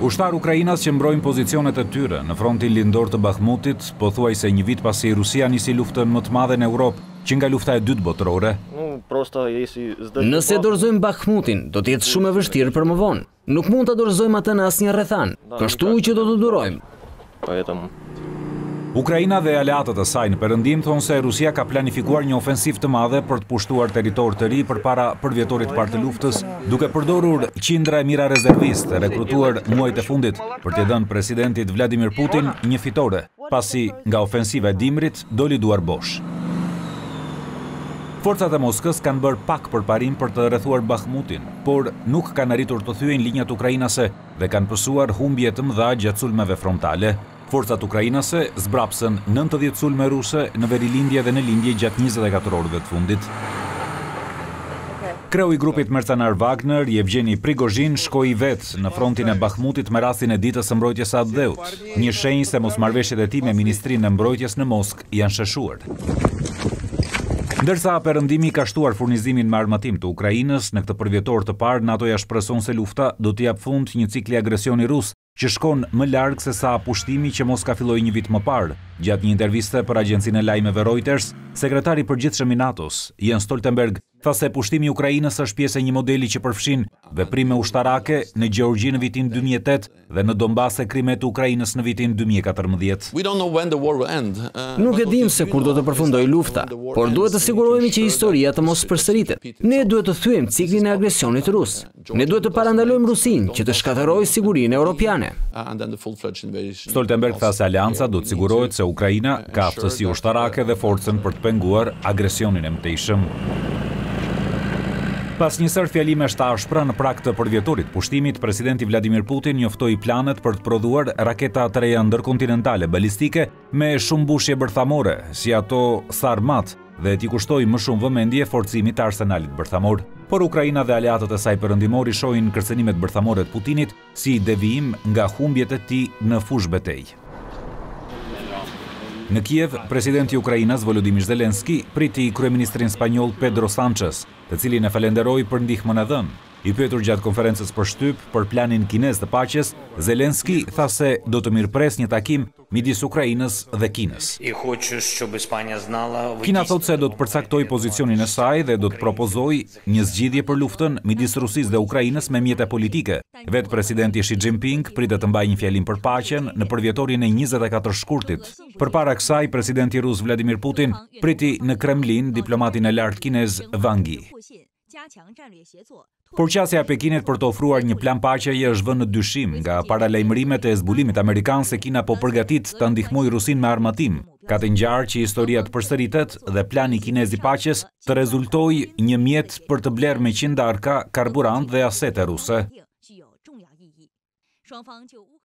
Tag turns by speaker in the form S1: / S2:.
S1: Ushtar Ukrainas që mbrojnë pozicionet e tyre në frontin lindor të Bakhmutit, pothuajse një vit pasi Rusia nisi luftën më të madhe në Europë, që nga lufta e dytë botërore.
S2: Nëse dorëzojmë Bakhmutin, do të jetë shumë e vështirë për më vonë. Nuk mund ta dorëzojmë atë në asnjë rrethan. Kështu që do të durojmë.
S1: Ukraina dhe aleatët e saj në perëndim thonë se Rusia ka planifikuar një ofensiv të madhe për të pushtuar territor të ri përpara përvjetorit të parë të luftës, duke përdorur qindra e mira rezervistë rekrutuar muajt e fundit për t'i dhënë presidentit Vladimir Putin një fitore, pasi nga ofensiva e dimrit doli duar bosh. Forcat e Moskës kanë bërë pak përparim për të rrethuar Bakhmutin, por nuk kanë arritur të thyejnë linjat ukrainase dhe kanë pësuar humbje të mëdha gjatë sulmeve frontale. Forcat ukrainase zbrapsën 90 sulme ruse në verilindje dhe në lindje gjatë 24 orëve të fundit. Kreu i grupit mercenar Wagner, Yevgeni Prigozhin, shkoi vetë në frontin e Bakhmutit me rastin e ditës së mbrojtjes së atë dheut, një shenjë se mosmarrveshjet e tij me Ministrinë e Mbrojtjes në Moskë janë sheshuar. Ndërsa perëndimi ka shtuar furnizimin me armatim të Ukrainës, në këtë përvjetor të parë NATO-ja shpreson se lufta do t'i jap fund një cikli agresioni rus që shkon më larg se sa pushtimi që Moska filloi një vit më parë. Gjatë një interviste për agjencinë e lajmeve Reuters, sekretari i përgjithshëm i NATO-s, Jens Stoltenberg, tha se pushtimi i Ukrainës është pjesë e një modeli që përfshin veprime ushtarake në Gjeorgji në vitin 2008 dhe në Donbas e Krime të Ukrainës në vitin 2014.
S2: Nuk e dim se kur do të përfundojë lufta, por duhet të sigurohemi që historia të mos përsëritet. Ne duhet të thyejmë ciklin e agresionit rus. Ne duhet të parandalojmë Rusinë që të shkatërrojë sigurinë europiane.
S1: Stoltenberg tha se alianca do të sigurohet se Ukraina ka aftësi ushtarake dhe forcën për të penguar agresionin e mëtejshëm. Pas një sër fjalimesh të ashpra në prag të përvjetorit pushtimit, presidenti Vladimir Putin njoftoi planet për të prodhuar raketa të reja ndërkontinentale balistike me shumë mbushje bërthamore, si ato Sarmat, dhe t'i kushtoi më shumë vëmendje forcimit të arsenalit bërthamor. Por Ukraina dhe aleatët e saj perëndimor i shohin kërcënimet bërthamore të Putinit si devijim nga humbjet e tij në fushë betejë. Në Kiev, presidenti i Ukrainës Volodymyr Zelensky priti kryeministrin spanjoll Pedro Sánchez, të cilin e falenderoi për ndihmën e dhënë. I pyetur gjatë konferencës për shtyp për planin kinez të paqes, Zelensky tha se do të mirëpres një takim midis Ukrainës dhe Kinës. Kina thot se do të përcaktoj pozicionin e saj dhe do të propozoj një zgjidhje për luftën midis Rusisë dhe Ukrainës me mjete politike. Vetë presidenti Xi Jinping pritet të mbajë një fjalim për paqen në përvjetorin e 24 shkurtit. Përpara kësaj, presidenti rus Vladimir Putin priti në Kremlin diplomatin e lartë kinez Wang Yi. Por qasja e Pekinit për të ofruar një plan paqeje është vënë në dyshim nga paralajmërimet e zbulimit amerikan se Kina po përgatit të ndihmojë Rusinë me armatim. Ka të ngjarë që historia të përsëritet dhe plani kinez i paqes të rezultojë një mjet për të blerë me qindë arka, karburant dhe asete ruse.